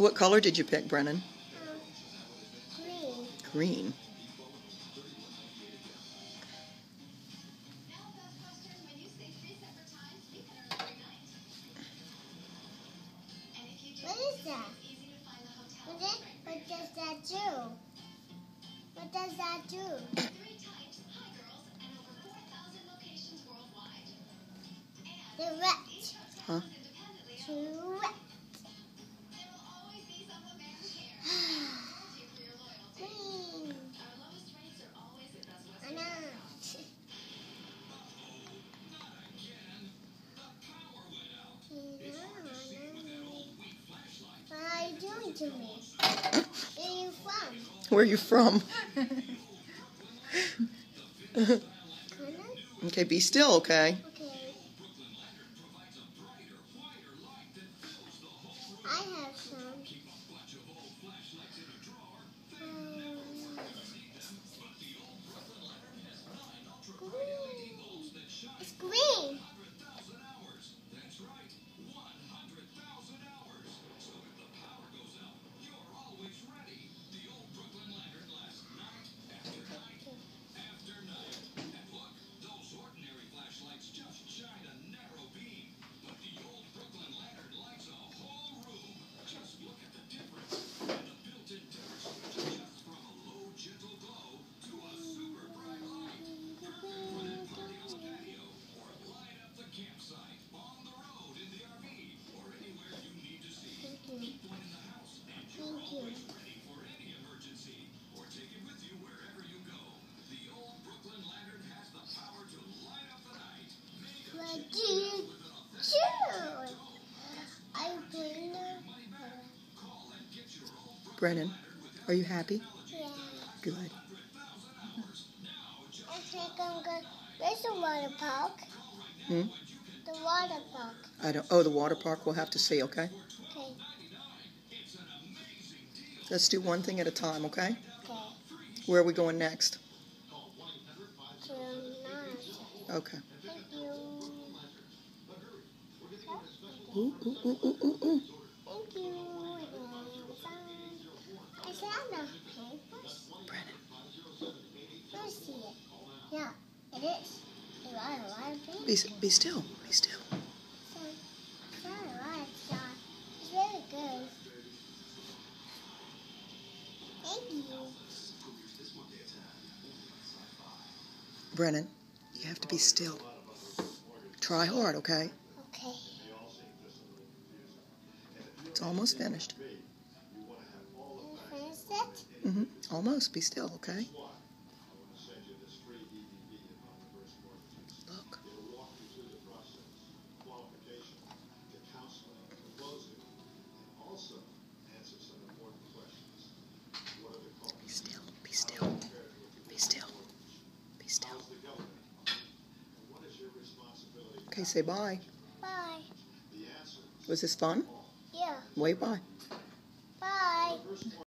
What color did you pick, Brennan? Green. Green. What is that? What does that do? What does that do? The red. Huh? To red. Green. I know. What are you doing to me? Where are you from? Where are you from? Okay, be still, okay? Okay. I have some. Green. It's green. Thank you. What do you do? I bring Brennan, are you happy? Yeah. Good. I think I'm good. Where's the water park? Hmm? The water park. Oh, the water park, we'll have to see, okay? Okay. Let's do one thing at a time, okay? Okay. Where are we going next? To Nasa. Okay. Thank you. Ooh, ooh, ooh, ooh, ooh, ooh. Thank you. I said I'm not papers. Brennan, Let's see it. Yeah, it is. A lot of papers. be still. Be still. It's not a lot of stuff. It's really good. Thank you. Brennan, you have to be still. Try hard, okay? Okay. It's almost finished. You finished it? Mm-hmm. Almost. Be still, okay? Look. Be still. Be still. Be still. Be still. Okay, say bye. Bye. Was this fun? Yeah. Wait, bye. Bye.